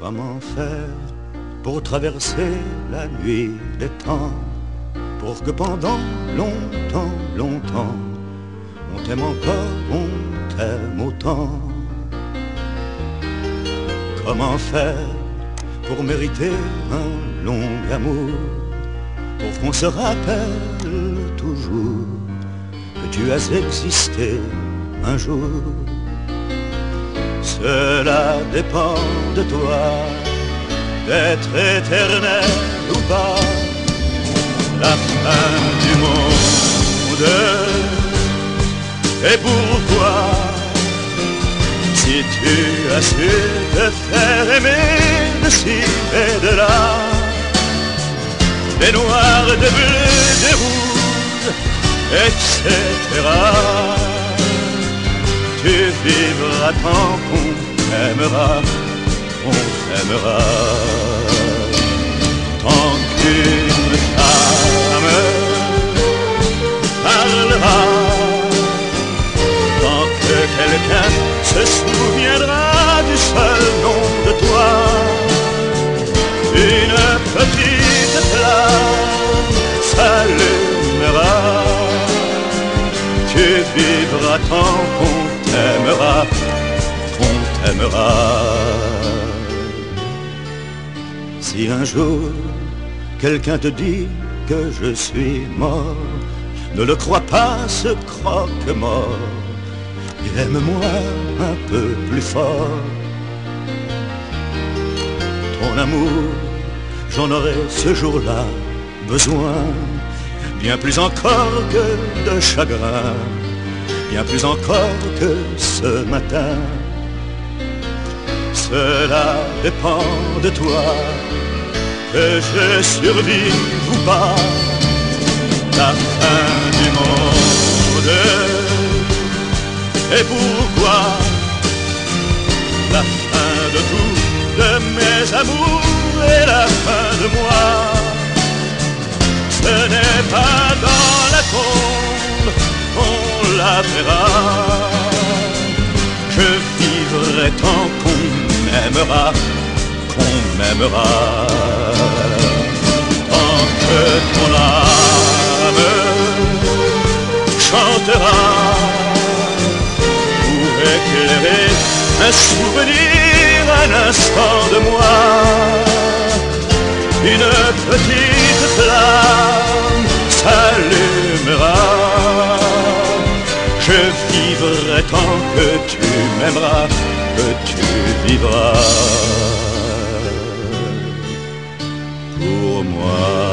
Comment faire pour traverser la nuit des temps, pour que pendant longtemps, longtemps, on t'aime encore, on t'aime autant. Comment faire pour mériter un long amour, pour qu'on se rappelle toujours que tu as existé un jour. Cela dépend de toi, d'être éternel ou pas. La fin du monde est pour toi. Si tu as su te faire aimer de ci et de là, des noirs, des bleus, des rouges, etc. Tu vivras tant qu'on t'aimera, on t'aimera. Tant qu'une femme parlera, tant que quelqu'un se souviendra du seul nom de toi, une petite flamme s'allumera. Tu vivras tant qu'on t'aimera, qu'on t'aimera. Si un jour quelqu'un te dit que je suis mort, ne le crois pas, ce croque-mort. Aime-moi un peu plus fort. Ton amour, j'en aurai ce jour-là besoin, bien plus encore que de chagrin, bien plus encore que ce matin. Cela dépend de toi, que je survive ou pas. La fin du monde, et pourquoi la fin de tout, de mes amours et la fin de moi. Ce n'est pas dans la tombe qu'on la verra. Je vivrai tant qu'on m'aimera, qu'on m'aimera. Tant que ton âme chantera, éclairer un souvenir, un instant de moi. Une petite flamme s'allumera. Je vivrai tant que tu m'aimeras, que tu vivras pour moi.